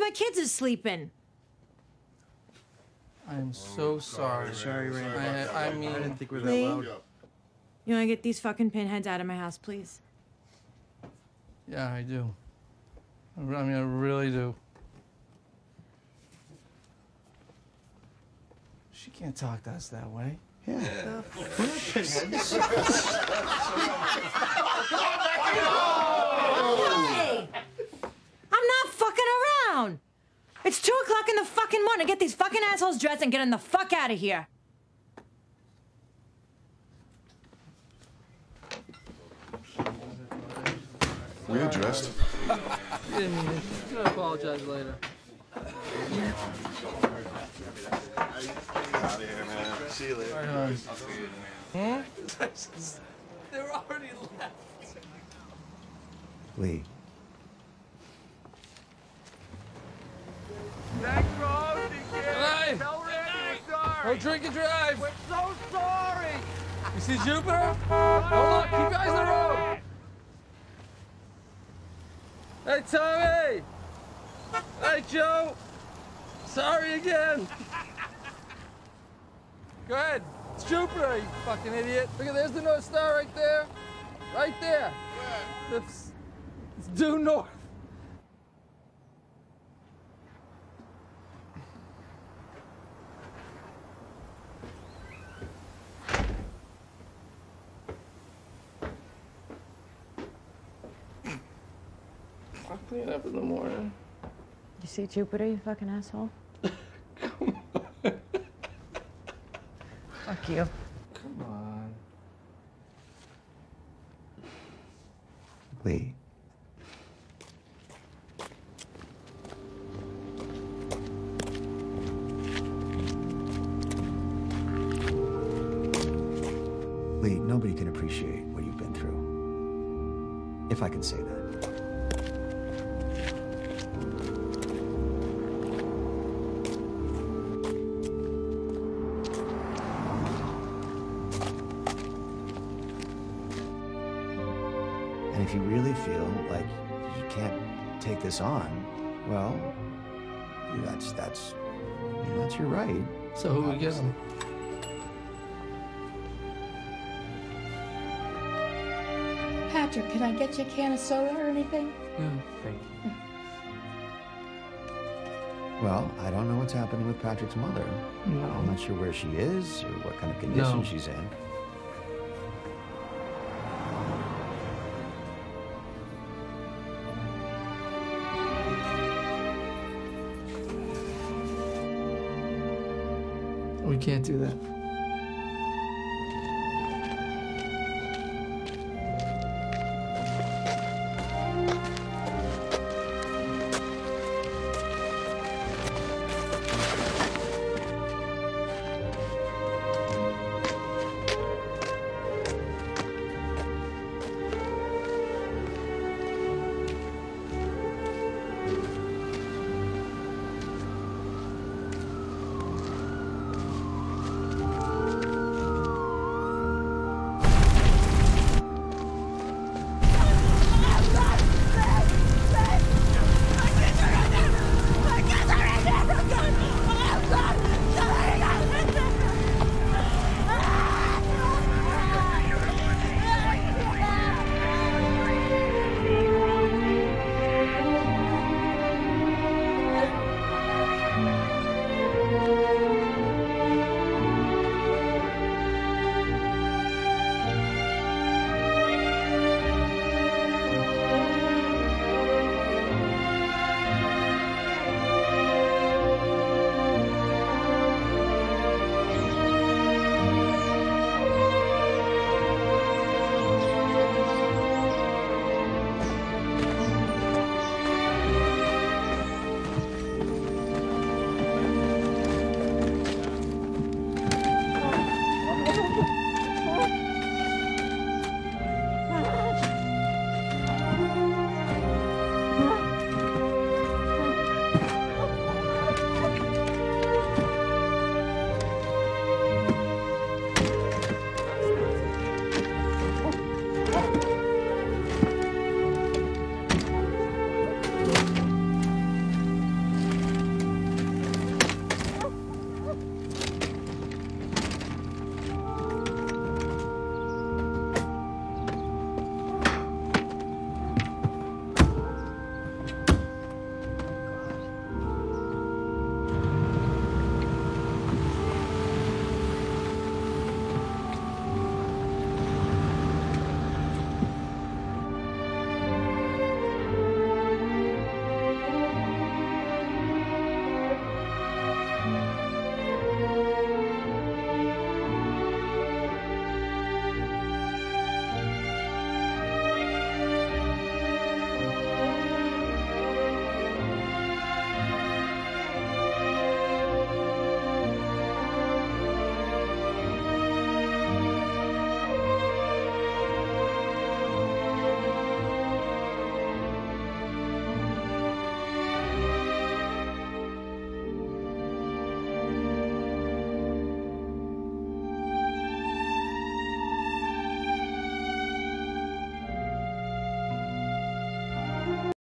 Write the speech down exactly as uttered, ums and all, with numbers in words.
my kids is sleeping. I'm so sorry. Sorry, Ray. I, I mean, I didn't think we were that Lee? loud. You wanna get these fucking pinheads out of my house, please? yeah, I do. I re- I mean, I really do. She can't talk to us that way. Yeah. Hey! I'm not fucking around! It's two o'clock in the fucking morning. Get these fucking assholes dressed and get them the fuck out of here. We addressed. You didn't mean it. You're gonna apologize later. Out of here, man. See you later. All right, hon. Hmm? They're already left. Lee. Thanks for hosting, kid. Hey! Tell Randy we're sorry. Don't drink and drive. We're so sorry. You see Jupiter? Oh, look, keep your eyes on the road. Hey, Tommy! Hey, Joe! Sorry again! Go ahead. It's Jupiter, you fucking idiot. Look at, there's the North Star right there. Right there. Where? It's, it's due north. I'll clean up in the morning. You see Jupiter, you fucking asshole? Come on. Fuck you. Come on. Lee. Lee, nobody can appreciate what you've been through. If I can say that. And if you really feel like you can't take this on, well, that's that's you know, that's your right. So who we get him? Patrick, can I get you a can of soda or anything? Yeah, thank you. Well, I don't know what's happening with Patrick's mother. No. I'm not sure where she is or what kind of condition No. she's in. We can't do that.